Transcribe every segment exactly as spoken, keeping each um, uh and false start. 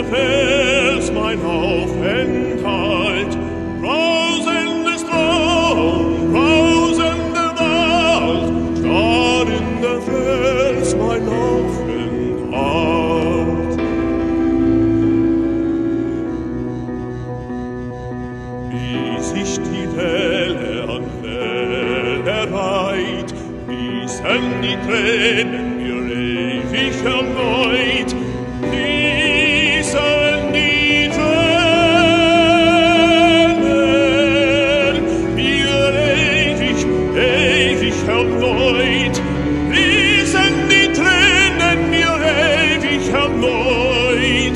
brausender Fels mein Aufenthalt, brausender Strom, brausender Wald, starrender Fels mein Aufenthalt. Bis ich die Welle an Welle reit, bissen die Tränen mir ewig erneut, bissen die Tränen mir ewig, ewig erneut, bissen die Tränen mir ewig erneut.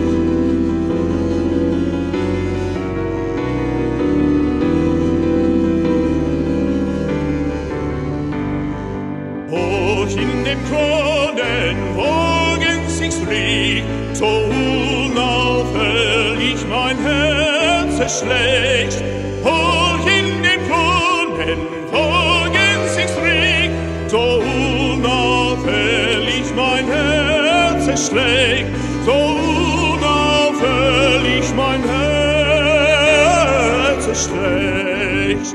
Hoch in dem Kronenwogen sich's fliegt, so unaufhörlich mein Herz es schlägt. Hoch in dem Kronenwogen sich's fliegt, so unaufhörlich mein Herz es schlägt, so unaufhörlich mein Herz es schlägt.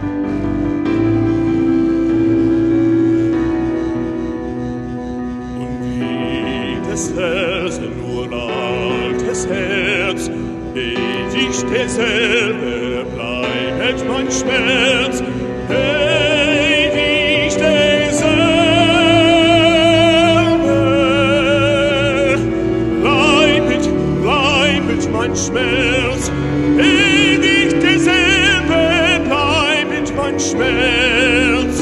Herz, nur altes Herz, ewig derselbe bleibt mein Schmerz, ewig derselbe bleibt, bleibt mein Schmerz, ewig derselbe bleibt mein Schmerz.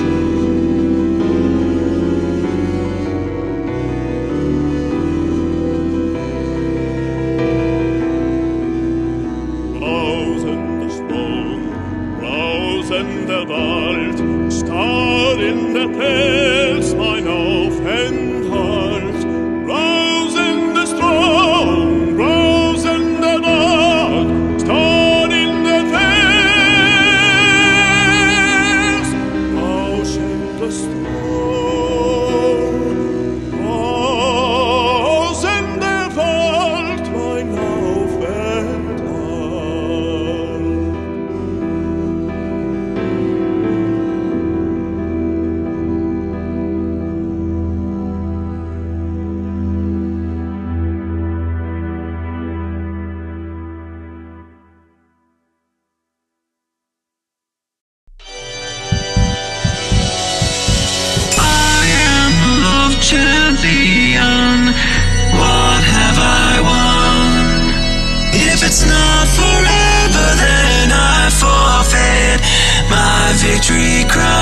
Der Wald, starrender Fels mein Aufenthalt, brausender Strom, brausender Wald, starrender Fels, rauschender Strom, brausender Wald mein Aufenthalt. Champion, what have I won? If it's not forever, then I forfeit my victory crown.